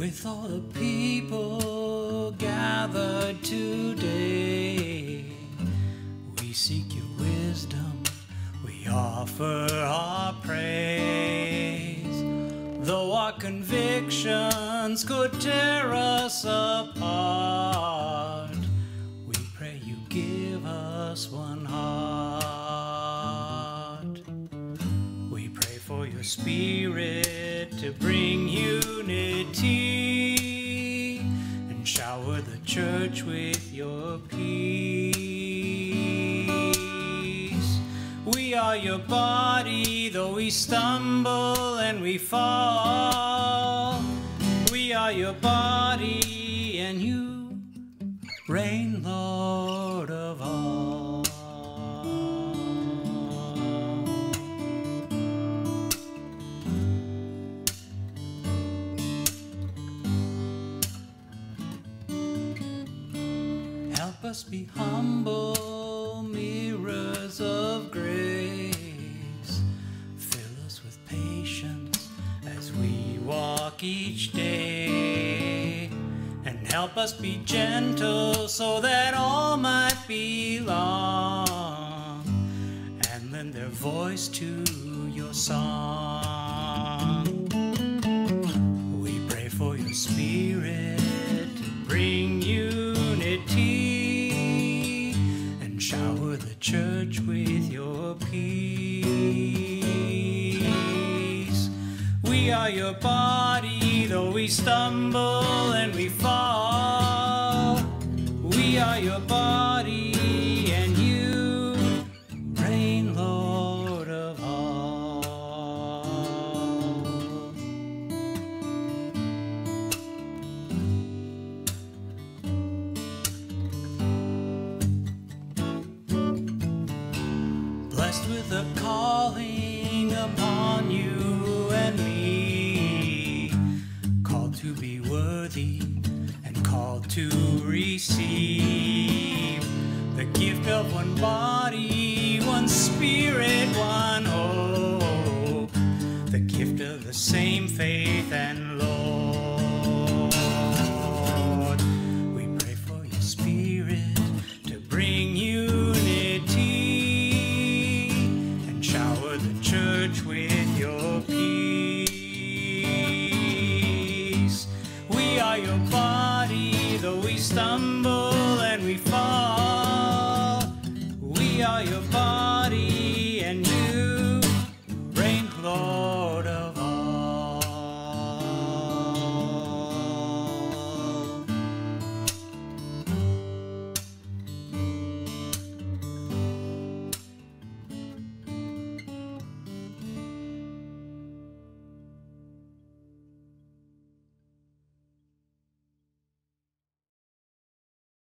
With all the people gathered today, we seek your wisdom, we offer our praise. Though our convictions could tear us apart, we pray you give us one heart. We pray for your Spirit to bring unity and shower the church with your peace. We are your body, though we stumble and we fall. We are your body, and you reign, Lord of all. Help us be humble mirrors of grace. Fill us with patience as we walk each day. And help us be gentle so that all might belong and lend their voice to your song. We pray for your Spirit to bring unity and shower the church with your peace. We are your body, though we stumble and we fall. We are your body, and you reign, Lord of all. Blessed with a calling upon you and me, called to be worthy and called to receive the gift of one body, one Spirit, one hope, the gift of the same faith and Lord. We pray for your Spirit to bring unity and shower the church with your peace. We are your body, though we stumble and we fall. We are your body, and you reign, Lord.